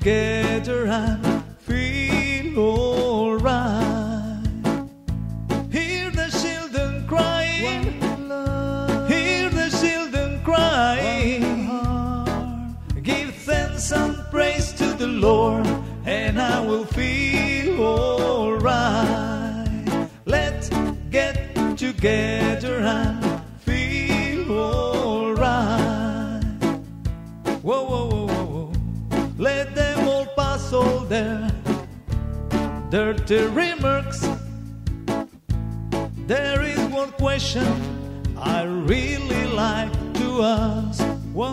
together and feel alright. Hear the children crying, hear the children crying. Give thanks and praise to the Lord, and I will feel alright. Let's get together and feel alright. Whoa, whoa, whoa, whoa, whoa. Let them all pass all their dirty remarks. There is one question I really like to ask.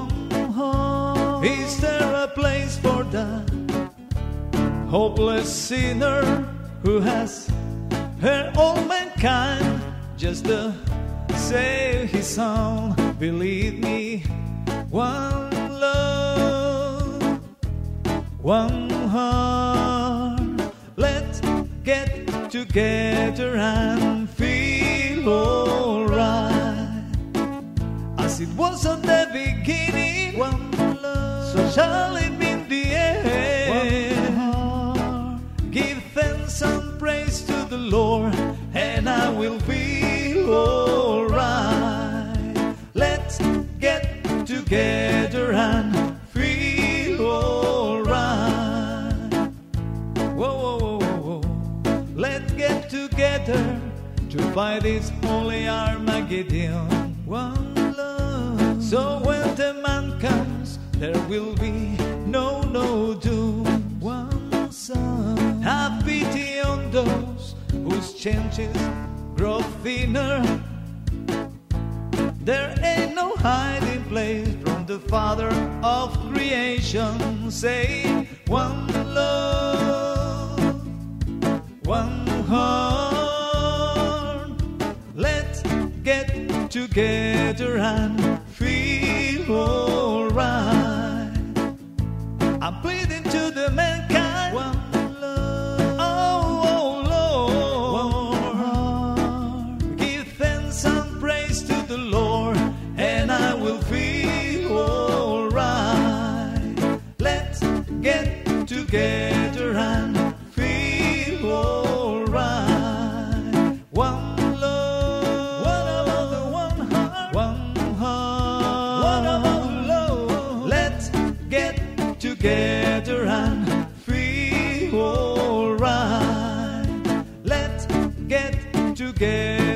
Is there a place for the hopeless sinner who has hurt all mankind just to save his own? Believe me, one love, one heart. Let's get together and feel alright. As it was at the beginning, one love, so shall it be in the end. Give thanks and praise to the Lord, and I will feel alright. Let's get together and feel alright. Whoa, whoa, whoa, whoa, whoa. Let's get together to fight this holy Armageddon. One love. So when the man comes, there will be no doom. One son. Have pity on those whose chances grow thinner. There ain't no hiding place from the Father of creation. Say one love, one heart. Let's get together and feel alright. I'm pleading to the mankind. One love, oh Lord. Give thanks and praise to the Lord, and I will feel alright. Let's get together and feel alright. One love, one heart, one heart. What about love? Let's get together and feel alright. Let's get together.